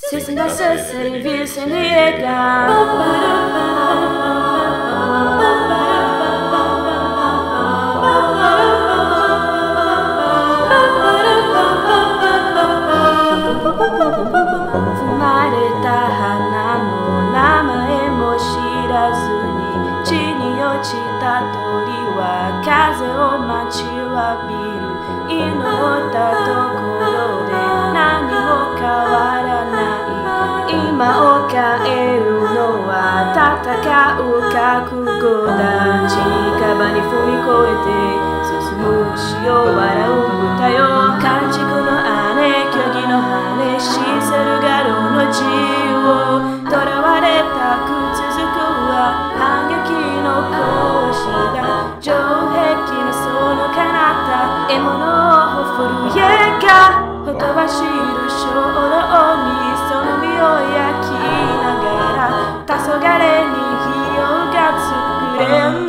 進んだせっせにビスに笑顔踏まれた花の名前も知らずに地に落ちた鳥は風を待ちわびる祈ったところで何も変わらない今を変えるのは戦う覚悟だ近場に踏み越えて進む牛を笑う歌よ家畜の姉虚偽の羽シセルガロの自由を囚われたく続くは反撃の行使だ城壁のその彼方獲物を振る家がほとばしる衝動にその身を焼きながら黄昏に火をが作れ